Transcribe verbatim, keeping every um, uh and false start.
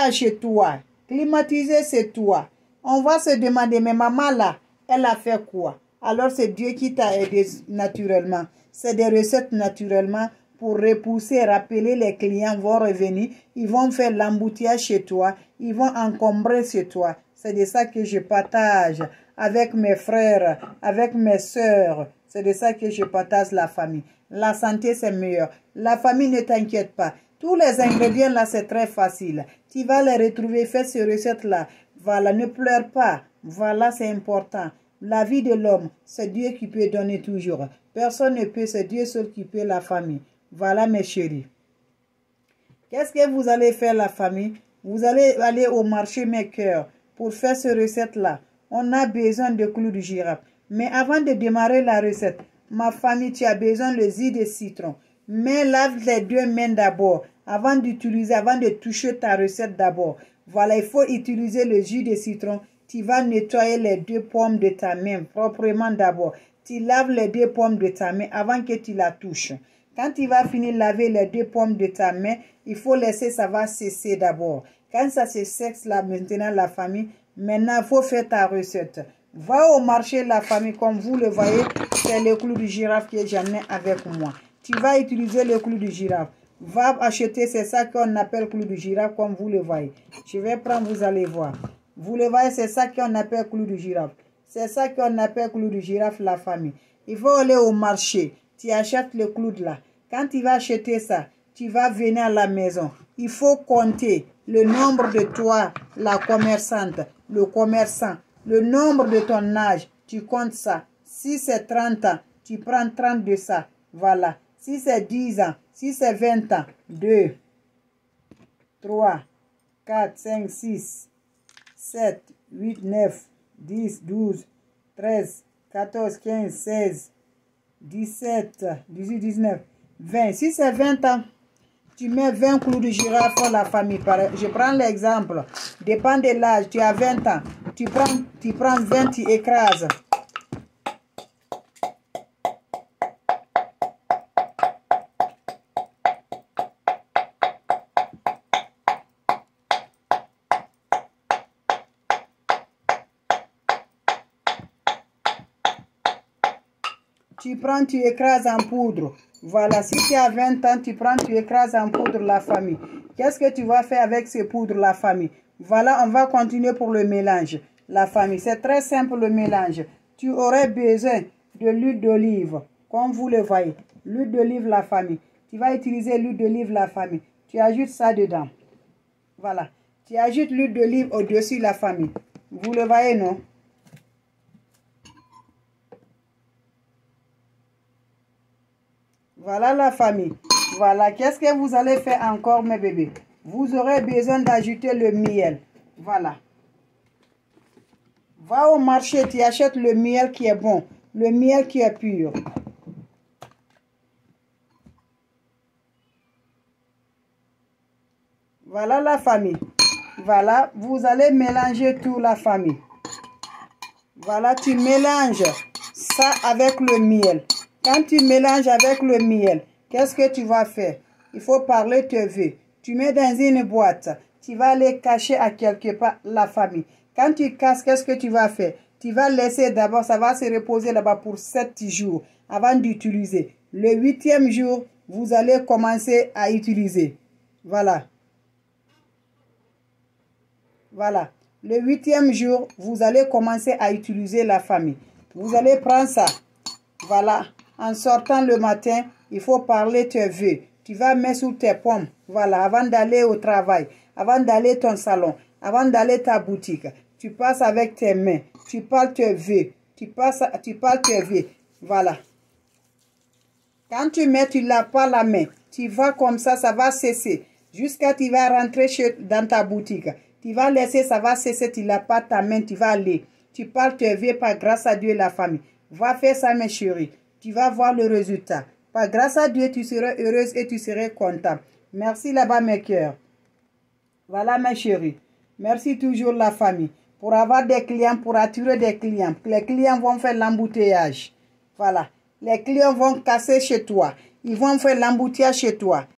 là chez toi. Climatiser, c'est toi. On va se demander, mais maman là, elle a fait quoi? Alors c'est Dieu qui t'a aidé naturellement. C'est des recettes naturellement pour repousser, rappeler les clients vont revenir. Ils vont faire l'embouteillage chez toi. Ils vont encombrer chez toi. C'est de ça que je partage avec mes frères, avec mes soeurs. C'est de ça que je partage la famille. La santé, c'est meilleur. La famille, ne t'inquiète pas. Tous les ingrédients là, c'est très facile. Tu vas les retrouver, fais ces recettes-là. Voilà, ne pleure pas. Voilà, c'est important. La vie de l'homme, c'est Dieu qui peut donner toujours. Personne ne peut, c'est Dieu seul qui peut la famille. Voilà, mes chéris. Qu'est-ce que vous allez faire, la famille? Vous allez aller au marché, mes cœurs, pour faire cette recette-là. On a besoin de clous de girafe. Mais avant de démarrer la recette, ma famille, tu as besoin de jus de citron. Mais lave les deux mains d'abord, avant d'utiliser, avant de toucher ta recette d'abord. Voilà, il faut utiliser le jus de citron. Tu vas nettoyer les deux pommes de ta main proprement d'abord. Tu laves les deux pommes de ta main avant que tu la touches. Quand tu vas finir de laver les deux pommes de ta main, il faut laisser ça va cesser d'abord. Quand ça se sèche là, maintenant la famille, maintenant il faut faire ta recette. Va au marché, la famille, comme vous le voyez, c'est le clou de girafe que j'en ai avec moi. Tu vas utiliser le clou de girafe. Va acheter, c'est ça qu'on appelle clou de girafe, comme vous le voyez. Je vais prendre, vous allez voir. Vous le voyez, c'est ça qu'on appelle clou de girafe. C'est ça qu'on appelle clou de girafe, la famille. Il faut aller au marché. Tu achètes le clou de là. Quand tu vas acheter ça, tu vas venir à la maison. Il faut compter le nombre de toi, la commerçante, le commerçant, le nombre de ton âge. Tu comptes ça. Si c'est trente ans, tu prends trente de ça. Voilà. Si c'est dix ans, si c'est vingt ans, deux, trois, quatre, cinq, six, sept, huit, neuf, dix, douze, treize, quatorze, quinze, seize, dix-sept, dix-huit, dix-neuf, vingt. Si c'est vingt ans, tu mets vingt clous de girafe pour la famille. Je prends l'exemple. Dépend de l'âge. Tu as vingt ans. Tu prends, tu prends vingt, tu écrases. Tu prends, tu écrases en poudre. Voilà, si tu as vingt ans, tu prends, tu écrases en poudre la famille. Qu'est-ce que tu vas faire avec ces poudres, la famille? Voilà, on va continuer pour le mélange, la famille. C'est très simple le mélange. Tu aurais besoin de l'huile d'olive, comme vous le voyez. L'huile d'olive, la famille. Tu vas utiliser l'huile d'olive, la famille. Tu ajoutes ça dedans. Voilà. Tu ajoutes l'huile d'olive au-dessus, la famille. Vous le voyez, non? Voilà la famille. Voilà. Qu'est-ce que vous allez faire encore, mes bébés? Vous aurez besoin d'ajouter le miel. Voilà. Va au marché, tu achètes le miel qui est bon. Le miel qui est pur. Voilà la famille. Voilà. Vous allez mélanger tout, la famille. Voilà. Tu mélanges ça avec le miel. Quand tu mélanges avec le miel, qu'est-ce que tu vas faire? Il faut parler tes vœux. Tu mets dans une boîte. Tu vas les cacher à quelque part, la famille. Quand tu casses, qu'est-ce que tu vas faire? Tu vas laisser d'abord, ça va se reposer là-bas pour sept jours avant d'utiliser. Le huitième jour, vous allez commencer à utiliser. Voilà. Voilà. Le huitième jour, vous allez commencer à utiliser la famille. Vous allez prendre ça. Voilà. En sortant le matin, il faut parler tes vœux. Tu vas mettre sous tes pommes. Voilà, avant d'aller au travail, avant d'aller ton salon, avant d'aller ta boutique. Tu passes avec tes mains. Tu parles tes vœux. Tu, passes, tu parles tes vœux. Voilà. Quand tu mets, tu ne laves pas la main. Tu vas comme ça, ça va cesser. Jusqu'à tu vas rentrer chez, dans ta boutique. Tu vas laisser, ça va cesser. Tu ne laves pas ta main, tu vas aller. Tu parles tes vœux par grâce à Dieu et la famille. Va faire ça, mes chéris. Tu vas voir le résultat. Par grâce à Dieu, tu seras heureuse et tu seras content. Merci là-bas, mes cœurs. Voilà, mes chéris. Merci toujours, la famille. Pour avoir des clients, pour attirer des clients. Les clients vont faire l'embouteillage. Voilà. Les clients vont casser chez toi. Ils vont faire l'embouteillage chez toi.